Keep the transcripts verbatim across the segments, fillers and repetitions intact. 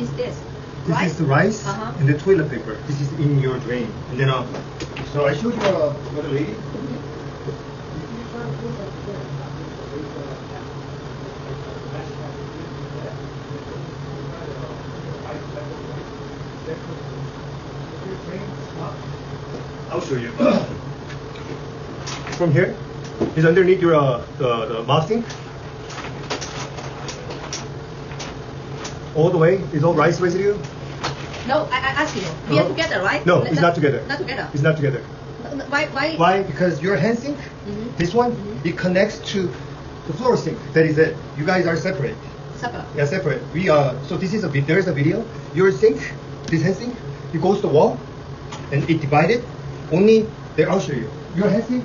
is this? This rice? is the rice uh-huh. and the toilet paper. This is in your drain. And then, uh, so I showed you uh, the lady. I'll show you. From here is underneath your uh, the, the mouth sink. All the way is all rice residue. No, I, I ask you. We are Uh-huh. together, right? No, it's not together. Not together. It's not together. Why? Why? Why? Because your hand sink, Mhm. this one, Mhm. it connects to the floor sink. That is it. You guys are separate. Separate. Yeah, separate. We uh. So this is a vid- there is a video. Your sink, this hand sink, it goes to the wall, and it divided. Only there, I'll show you. Your hand sink.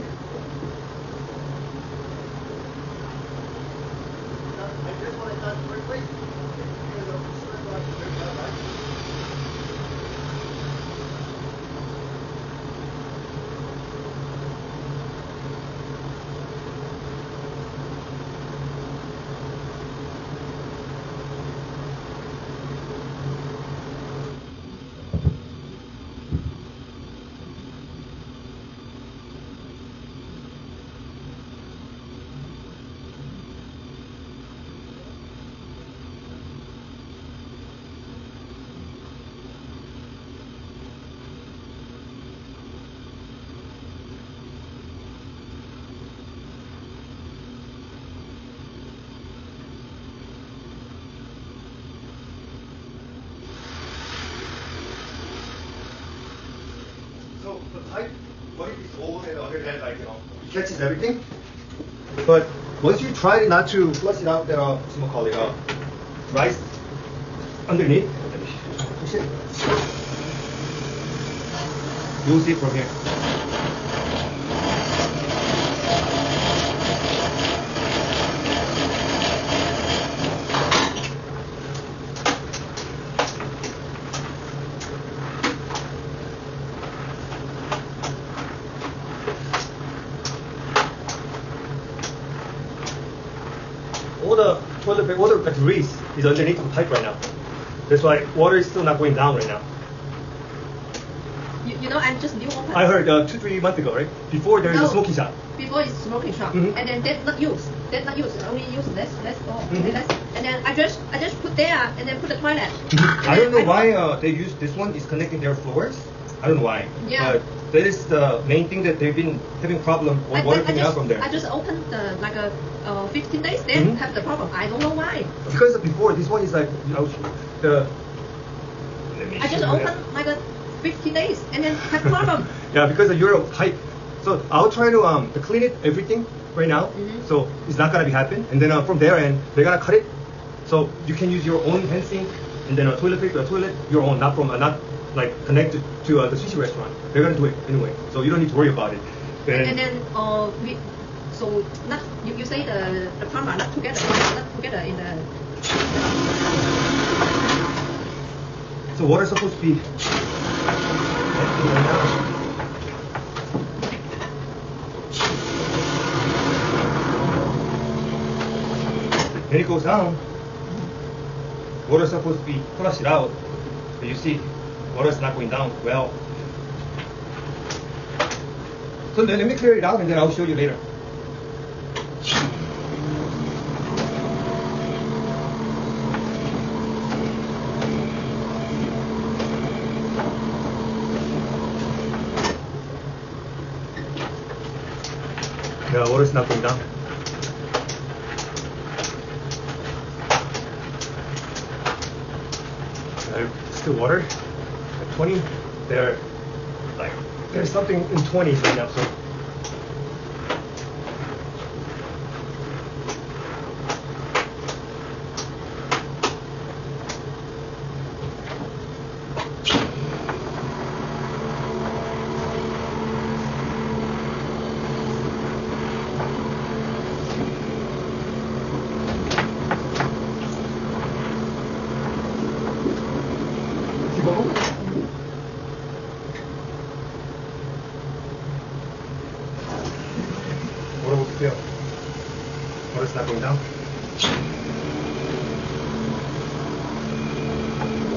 So the pipe, what if it's old and other than like, you know, it catches everything? But once you try not to flush it out, there are, someone call it, uh, rice underneath. Push it. You'll see it from here. All the toilet paper, all the grease is underneath the pipe right now. That's why water is still not going down right now. You, you know, I'm just new open. I heard uh, two, three months ago, right? Before there is No. a smoking shop. Before it's smoking shop, Mhm. and then that's not used. That's not used. Only use less, less, oh, Mhm. less. And then I just, I just put there, and then put the toilet. I don't know why uh, they use this one is connecting their floors. I don't know why. Yeah. But that is the main thing that they've been having problem I, with water I, I coming just, out from there. I just opened the like a uh, fifteen days, then Mhm. have the problem. I don't know why. Because before this one is like, you know, the. Let me I just show you opened like a fifteen days, and then have problem. Yeah, because of your pipe. So I'll try to um to clean it everything right now. Mhm. So it's not gonna be happen. And then uh, from there and they're gonna cut it. So you can use your own hand sink and then a toilet paper, a toilet your own, not from uh, not like connected to uh, the sushi restaurant. They're gonna do it anyway. So you don't need to worry about it. And, and then uh, we, so not you, you say the the plumber not together, not together in the. So water is supposed to be. Then it goes down. Water is supposed to be flushed out, but you see, water is not going down well. So then let me clear it out, and then I'll show you later. Yeah, water is not going down. Uh, still water at twenty. There, like there's something in twenties right now. So. Water will fill. Water's not going down.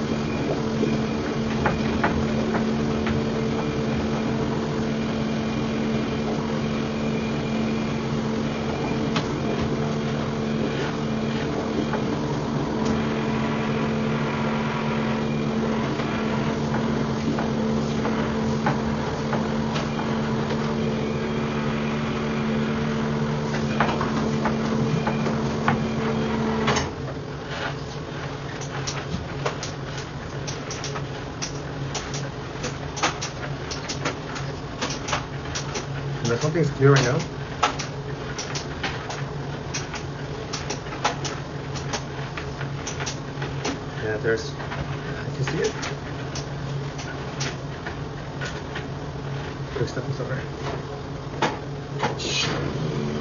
Unless something's clear right now. Yeah, there's, I can see it. There's stuff inside.